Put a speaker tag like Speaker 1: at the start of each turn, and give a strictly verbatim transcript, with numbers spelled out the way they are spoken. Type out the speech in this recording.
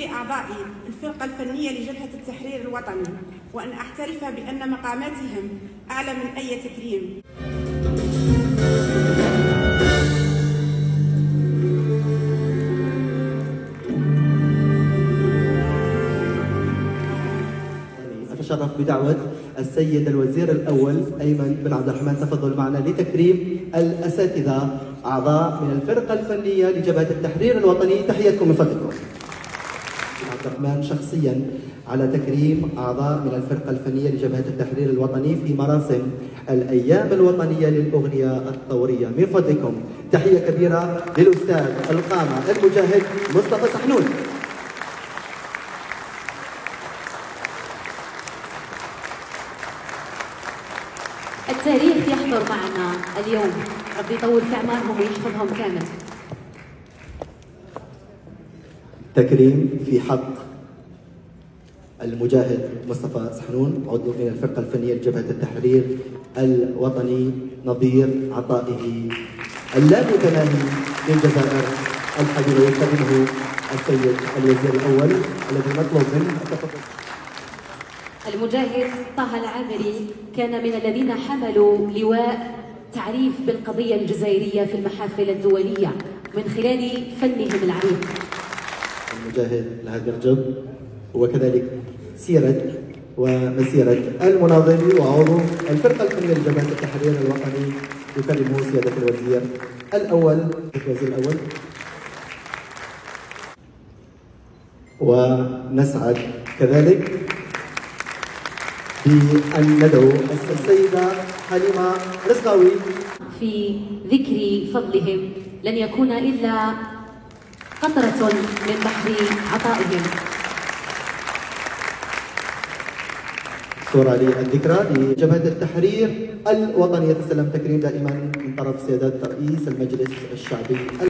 Speaker 1: كل أعضاء الفرقة الفنية لجبهة التحرير الوطني، وأن أعترف بأن مقاماتهم أعلى من أي تكريم.
Speaker 2: أتشرف بدعوة السيد الوزير الأول أيمن بن عبد الرحمن تفضل معنا لتكريم الأساتذة أعضاء من الفرقة الفنية لجبهة التحرير الوطني. تحياتكم من فضلكم. عبد الرحمن شخصيا على تكريم أعضاء من الفرقة الفنية لجبهة التحرير الوطني في مراسم الأيام الوطنية للأغنية الثورية. من فضلكم تحية كبيرة للأستاذ القامة المجاهد مصطفى سحنون.
Speaker 3: التاريخ يحضر معنا اليوم، ربي يطول في أعمارهم ويحفظهم كامل.
Speaker 2: تكريم في حق المجاهد مصطفى سحنون عضو من الفرقة الفنية لجبهة التحرير الوطني نظير عطائه اللامتناهي للجزائر الحبيبة. يقدمه السيد الوزير الأول الذي نطلب منه التفضل.
Speaker 3: المجاهد طه العامري كان من الذين حملوا لواء تعريف بالقضية الجزائرية في المحافل الدولية من خلال فنهم العريق.
Speaker 2: المجاهد لهذا الرجب وكذلك سيرة ومسيرة المناضل وعضو الفرقة الفنية لجبهة التحرير الوطني. يكرمه سيادة الوزير الأول. الوزير الأول. ونسعد كذلك بأن ندعو السيدة حليمة رزقاوي.
Speaker 3: في ذكر فضلهم لن يكون إلا قطرة من بحر عطائهم.
Speaker 2: صورة للذكرى لجبهة التحرير الوطني. يتسلم تكريم دائما من طرف سيادة رئيس المجلس الشعبي.